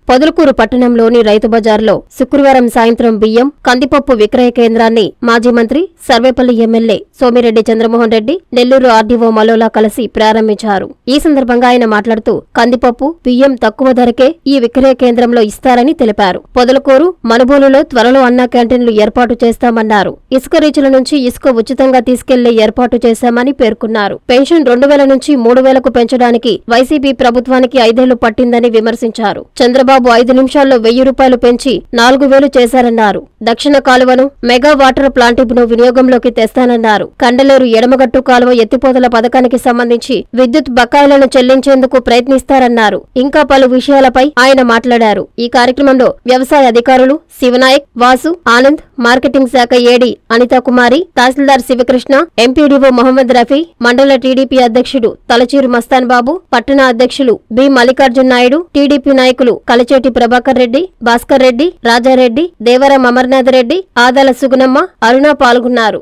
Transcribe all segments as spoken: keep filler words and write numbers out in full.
పొదలకూరు పట్టణంలోని రైతు బజార్లో శుక్రవారం సాయంత్రం బియ్యం, కందిపప్పు విక్రయ కేంద్రాన్ని మాజీ మంత్రి సర్వేపల్లి ఎమ్మెల్యే సోమిరెడ్డి చంద్రమోహన్ రెడ్డి, నెల్లూరు ఆర్డీఓ మలోలా కలిసి ప్రారంభించారు. ఈ సందర్భంగా ఆయన మాట్లాడుతూ కందిపప్పు, బియ్యం తక్కువ ధరకే ఈ విక్రయ కేంద్రంలో ఇస్తారని తెలిపారు. పొదలకూరు, మనుబోలులో త్వరలో అన్నా క్యాంటీన్లు ఏర్పాటు చేస్తామన్నారు. ఇసుక రీచుల నుంచి ఇసుక ఉచితంగా తీసుకెళ్లే ఏర్పాటు చేశామని పేర్కొన్నారు. పెన్షన్ రెండు వేల నుంచి మూడు వేలకు పెంచడానికి వైసీపీ ప్రభుత్వానికి ఐదేళ్లు పట్టిందని విమర్శించారు. చంద్రబాబు ఐదు నిమిషాల్లో వెయ్యి రూపాయలు పెంచి నాలుగు వేలు చేశారన్నారు. దక్షిణ కాలువను మెగా వాటర్ ప్లాంట్ను వినియోగంలోకి తెస్తానన్నారు. కండలేరు ఎడమగట్టు కాలువ ఎత్తిపోతల పథకానికి సంబంధించి విద్యుత్ బకాయిలను చెల్లించేందుకు ప్రయత్నిస్తారన్నారు. ఇంకా పలు విషయాలపై ఆయన మాట్లాడారు. ఈ కార్యక్రమంలో వ్యవసాయ అధికారులు శివనాయక్, వాసు, ఆనంద్, మార్కెటింగ్ శాఖ ఏడీ అనితాకుమారి, తహసీల్దార్ శివకృష్ణ, ఎంపీడీఓ మహమ్మద్ రఫీ, మండల టీడీపీ అధ్యక్షుడు తలచూరు మస్తాన్ బాబు, పట్టణ అధ్యక్షులు బి మల్లికార్జున నాయుడు, టీడీపీ నాయకులు కలచేటి ప్రభాకర్ రెడ్డి, భాస్కర్ రెడ్డి, రాజారెడ్డి, దేవరం అమర్నాథ్ రెడ్డి, ఆదాల సుగుణమ్మ, అరుణ పాల్గొన్నారు.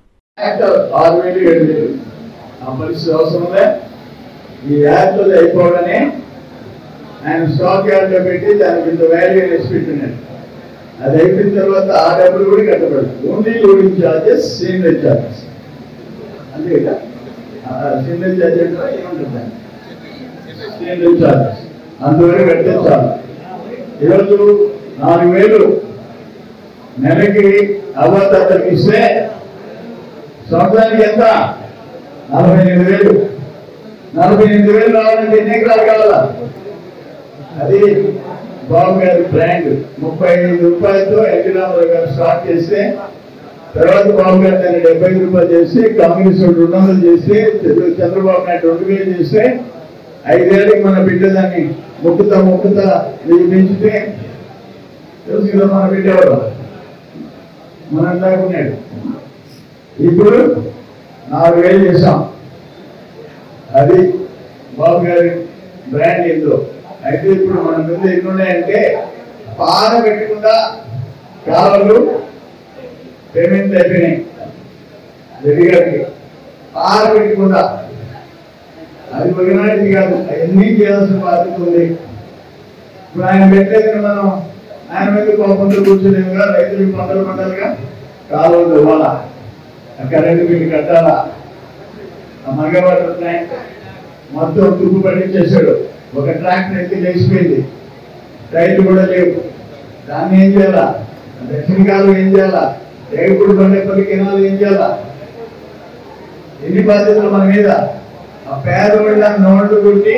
అది అయిపోయిన తర్వాత ఆ డబ్బులు కూడా కట్టబడుతుంది. Only loading charges, senior charges అంతే కదా. సీనియర్ చార్జ్ అంటే ఏముంటుంది, సీనియర్ చార్జెస్ అందువరకు కడితే చాలు. ఈరోజు నాలుగు వేలు నెలకి అవ్వతాతకి ఇస్తే సంవత్సరానికి ఎంత? నలభై ఎనిమిది వేలు నలభై ఎనిమిది వేలు రావాలంటే ఎన్ని ఎకరాలు కావాలా? అది బాబు గారి బ్రాండ్. ముప్పై ఐదు రూపాయలతో ఎన్టీ రామారావు గారు స్టార్ట్ చేస్తే తర్వాత బాబు గారు దాన్ని డెబ్బై ఐదు రూపాయలు చేసి, కాంగ్రెస్ రెండు వందలు చేసి, చంద్రబాబు నాయుడు రెండు వేలు చేస్తే ఐదేళ్ళకి మన బిడ్డ దాన్ని మొక్కుతా మొక్కుతా ఇది పెంచితే తెలుసు కదా మన బిడ్డ ఎవరు మనం దాకున్నాడు. ఇప్పుడు నాలుగు వేలు చేసాం. అది బాబు గారి బ్రాండ్ ఏందో. అయితే ఇప్పుడు మన ముందు ఎన్ని ఉన్నాయంటే పాన పెట్టకుండా కాలువలు పేమెంట్ అయిపోయినాయి. రెడ్డి గారికి పాన పెట్టకుండా అది ఒకనాటిది కాదు, అవన్నీ చేయాల్సిన బాధ్యత ఉంది. ఇప్పుడు ఆయన పెట్టేది మనం ఆయన మీద కోపంతో కూర్చోలేదుగా. రైతులకు పంటలు పండాలిగా, కాలువలు ఇవ్వాలా, కరెంటు బిల్లు కట్టాలా. ఆ మగవాటర్ ప్లాంట్ మొత్తం తుప్పు పట్టించేశాడు. ఒక ట్రాక్టర్ ఎత్తి లేచిపోయింది, రైతు కూడా లేవు. దాన్ని ఏం చేయాలా? దక్షిణ కాలం ఏం చేయాలా? రేగుడు బండపల్లి కెనాలు ఏం చేయాలా? ఎన్ని బాధ్యతలు మన మీద. ఆ పేదోళ్ళ నోట్లు కొట్టి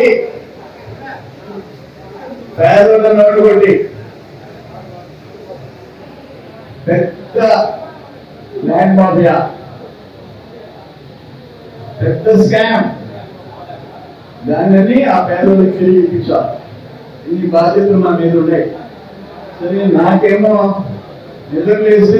పేదోళ్ళ నోట్లు కొట్టి పెద్ద ల్యాండ్ మాఫియా, పెద్ద స్కామ్, దాన్ని ఆ పేదోళ్ళకి తిరిగి ఇప్పించాలి. ఈ బాధ్యతలు మన మీద ఉన్నాయి. సరే, నాకేమో నిద్ర లేస్తే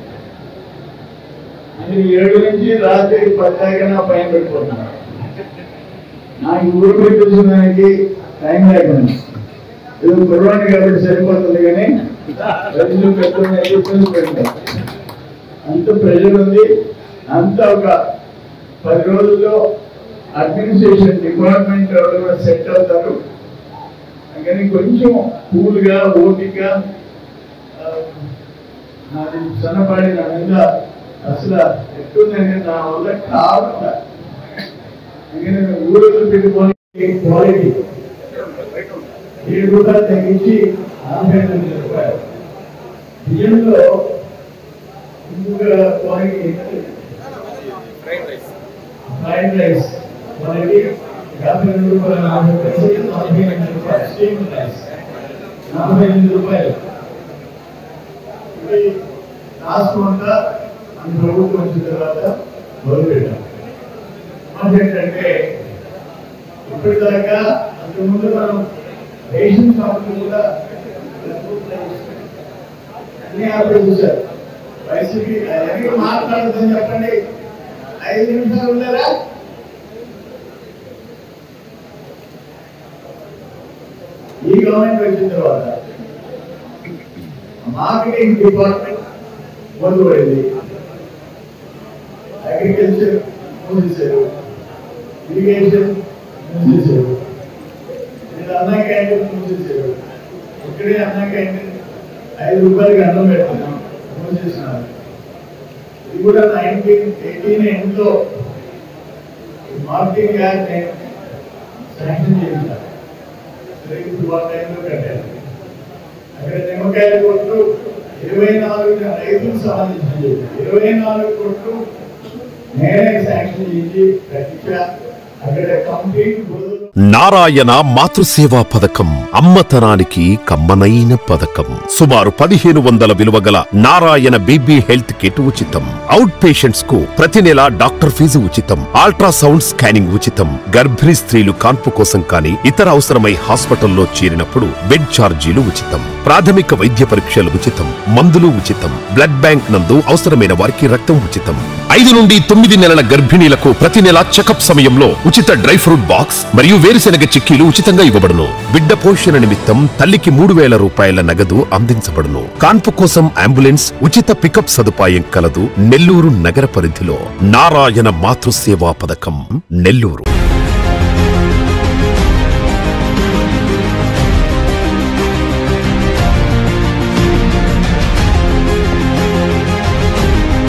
అది ఏడు నుంచి రాత్రి పద్దాకా నా పైన పెట్టుకుంటున్నాను. నాకు ఊరు పెట్టిన దానికి టైం లేకుండా ఇది కుర్రాన్ని కాబట్టి సరిపోతుంది, కానీ రైతులు పెట్టుకుని అంత ప్రెజర్ ఉంది. అంత ఒక పది రోజుల్లో అడ్మినిస్ట్రేషన్ డిపార్ట్మెంట్ ఎవరు కూడా సెట్ అవుతారు. కానీ కొంచెం కూల్గా ఓపికగా నాది సన్నపాడి నా మీద అసలు ఎట్టుందంటే నా వల్ల కాకుండా ఊరు పెట్టుకొని క్వాలిటీ ఏడు రూపాయలు తగ్గించి నలభై తొమ్మిది రూపాయలు బియ్యంలో ఇంకొక క్వాలిటీ ఫ్రైడ్ రైస్ క్వాలిటీ యాభై రెండు రూపాయలు నలభై పైసలు నలభై ఎనిమిది రూపాయలు స్టీమ్ రైస్ నలభై ఎనిమిది రూపాయలు. ఇది రాసుకుంటా మన ప్రభుత్వం వచ్చిన తర్వాత మొదలుపెట్టాం. ఏంటంటే ఇప్పటిదాకా అంతకుముందు మనం రేషన్ షాపులు కూడా అన్ని ఆపే చూశారు. వైసీపీ ఎవరికి మాట్లాడుతుందని చెప్పండి, ఐదు నిమిషాలు ఉన్నారా? ఈ గవర్నమెంట్ వచ్చిన తర్వాత మార్కెటింగ్ డిపార్ట్మెంట్ మొదలుపడింది. అగ్రికల్చర్ మూసేశారు, ఇరిగేషన్ మూసేశారు, అన్నా క్యాంటీన్ మూసేశారు, ఇక్కడే అన్నాక ఐదు రూపాయలకి అన్నం పెడుతున్నాం చేసినారు. ఇది కూడా నైన్టీన్ ఎయిటీన్ ఎండ్లో మార్కెటింగ్ యాక్ట్ శాంక్షన్ చేశారు. ఇప్పుడు ఆ టైంలో కట్టారు. అక్కడ నిమ్మకాయల కొట్టు ఇరవై నాలుగు రైతులకు సంబంధించి ఇరవై నాలుగు కొట్టు నేనే శాంక్షన్ చేసి కట్టించా. అక్కడ కంప్లీట్ నారాయణ మాతృసేవా పథకం అమ్మతనానికి కమ్మనైన పథకం. సుమారు పదిహేను వందల విలువ గల నారాయణ బేబీ హెల్త్ కిట్ ఉచితం. అవుట్ పేషెంట్స్ కు ప్రతి నెల డాక్టర్ ఫీజు ఉచితం. అల్ట్రాసౌండ్ స్కానింగ్ ఉచితం. గర్భిణీ స్త్రీలు కాన్పు కోసం కానీ ఇతర అవసరమై హాస్పిటల్లో చేరినప్పుడు బెడ్ ఛార్జీలు ఉచితం. ప్రాథమిక వైద్య పరీక్షలు ఉచితం. మందులు ఉచితం. బ్లడ్ బ్యాంక్ నందు అవసరమైన వారికి రక్తం ఉచితం. ఐదు నుండి తొమ్మిది నెలల గర్భిణీలకు ప్రతి నెల చెకప్ సమయంలో ఉచిత డ్రై ఫ్రూట్ బాక్స్ మరియు వేరుశెనగ చిక్కీలు ఉచితంగా ఇవ్వబడును. బిడ్డ పోషణ నిమిత్తం తల్లికి మూడు వేల రూపాయల నగదు అందించబడును. కాన్పు కోసం అంబులెన్స్ ఉచిత పికప్ సదుపాయం కలదు. నెల్లూరు నగర పరిధిలో నారాయణ మాతృసేవా పథకం నెల్లూరు.